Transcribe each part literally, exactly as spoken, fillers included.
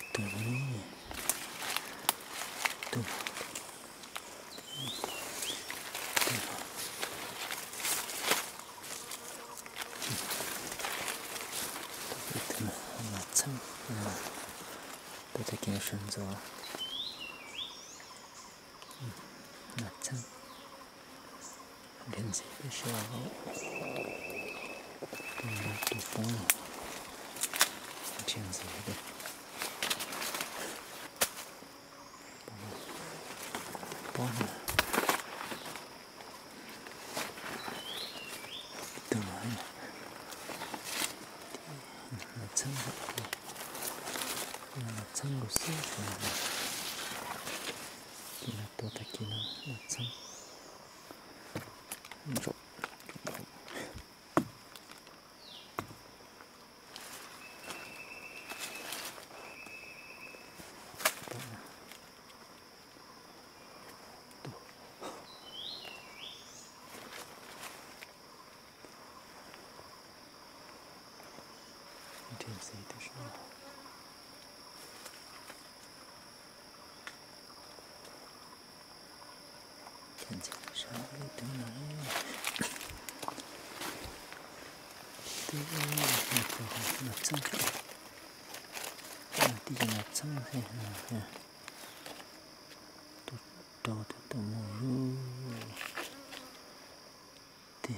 từ từ là chân tôi thấy cái sườn gió là chân đến gì bây giờ tôi là tụ phong chuyện gì đây bón từ là chân là chân của sư là tôi thấy kia là chân rồi chuyện gì thế sao chuyện gì thế sao đi từ này từ này là có là chân là đi là chân hay là tụt đầu tụt đầu mồi thì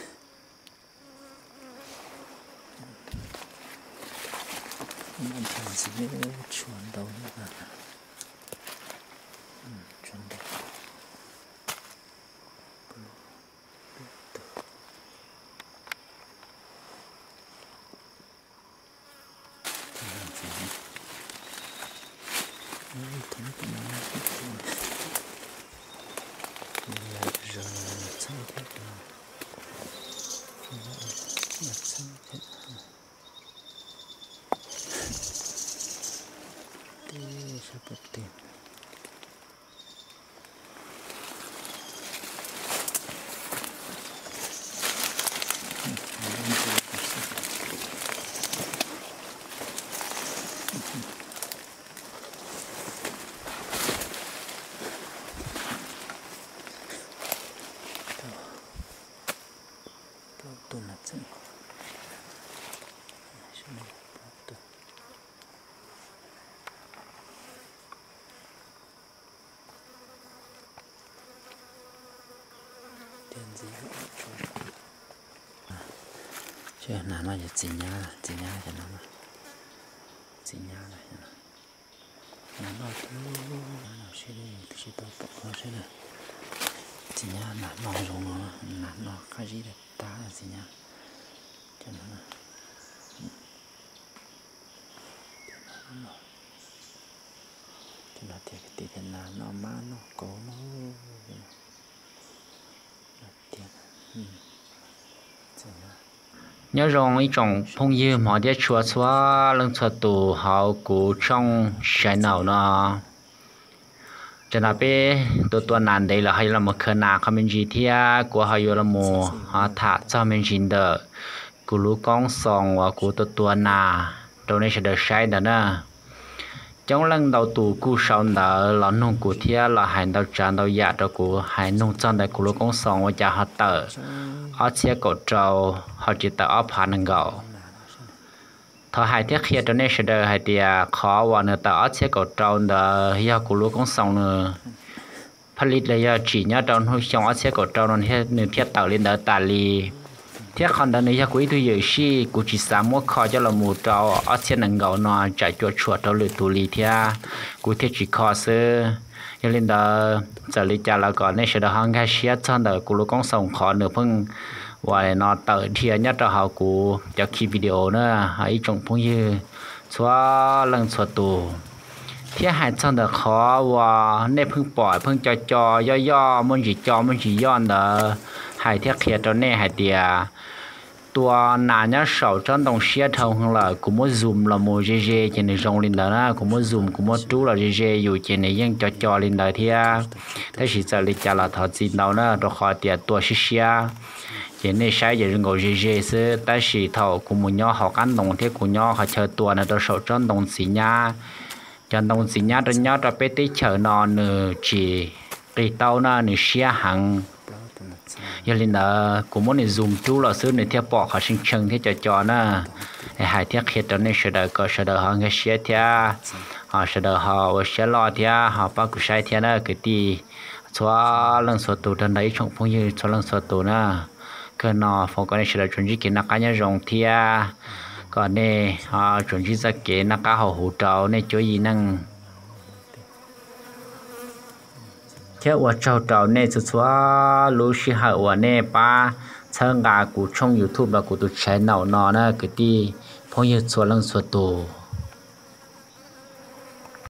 mình thường sẽ chuyển đầu nữa chuyển đầu seperti itu nacen chứ nào nóจะจีน่าจีน่าจะน้ำจีน่าเลยนะน้ำเราตู้เราใช้ได้ที่ตัวปกเราใช้ได้จีน่าหนาเราลงเนาะหนาเราข้าจีได้ตาจีน่าจะน้ำจะน้ำเทียบติดกันน้ำเรามาเนาะโก้เนาะเทียบอืมจีน่าnhớ rằng ý trong phong dư mà để chùa xóa lưng chùa tù họ cụ trong sai nào nó cho nên bé tụi tuần nan đây là hay là một khởi nào không mình gì thia của họ yêu là mùa họ thả cho mình chín đỡ cụ lũ con sòng và cụ tụi tuần na đâu này sẽ được sai đó nè trong lần đầu tù cụ sau đó là nông cụ thia là hành đầu tràn đầu dạ cho cụ hành nông chân đại cụ lũ con sòng và cha họ tờ ở xe cổ trâu họ chỉ tạo ở phản ứng gạo thọ hai thiết kia cho nên sẽ được hai tia khó và nữa tạo ở xe cổ trâu đó giờ cụ lúa cũng xong nữa phát lít là giờ chỉ nhớ trong hồi trong ở xe cổ trâu nó thiết nữa thiết tạo lên đó tà li thiết còn đó nữa giờ quý tôi giờ xí cụ chỉ sáng mua kho cho là mù trâu ở xe nâng gạo nó chạy chuột chuột trâu lưỡi tù li thia cụ thiết chỉ kho sơ cho nên đó giờ lý cha là còn nên sẽ được hàng cái xe chân đó cụ lúa cũng xong khó nữa phân và nó tự thiệt nhất cho họ cụ cho khi video nữa hãy trồng phong như xóa lần xóa tù thiết hại chân được khó và nênพึ่งปล่อยพึ่งจอยจอยย่อๆมันจีจอมันจีย้อนเด้อหายเทียเขียตัวแน่หายเดียตัวหนาเนี่ยเสาจนต้องเสียเท่าข้างหลังกูมั่วซูมละโมเจเจเจในตรงลินเด้อนะกูมั่วซูมกูมั่วตู้ละเจเจอยู่เจในยังจอจอลินเด้อเทียถ้าสิจะลิจาละทอดจีนเรานะตัวคอเดียตัวเสียchỉ nên sai giờ ngồi dễ dễ sơ ta chỉ thầu cùng một nhau họ cán đồng thế cùng nhau họ chờ tuần là tôi sợ trơn đồng xí nha cho đông xí nhát rồi nhát ra bé tí chờ nó nửa chỉ cái tàu na nửa xia hàng giờ lên đó cũng muốn để dùng chú là xứ này theo bỏ khỏi sinh chân thế cho cho na hai thiết hiện đó nên sẽ đợi có sẽ đợi họ nghe xia theo họ sẽ đợi họ sẽ lo theo họ bao cụ sai theo na cái tí xóa lần xóa tù trên đấy trong phong như xóa lần xóa tù na cái nó phong cái này sẽ đợi chuẩn bị cái nắp cá nhân rồng theo còn nè họ chuẩn bị ra cái nắp cá họ hỗ trợ nè chỗ gì năng thếว่าเจ้าเจ้าเนี่ยจะชัวรู้สิหาว่าเนี่ยป้าเชิงกากูช่อง YouTube แล้วกูตัว channel นอนะคือที่พงยืดส่วนลังส่วนตัว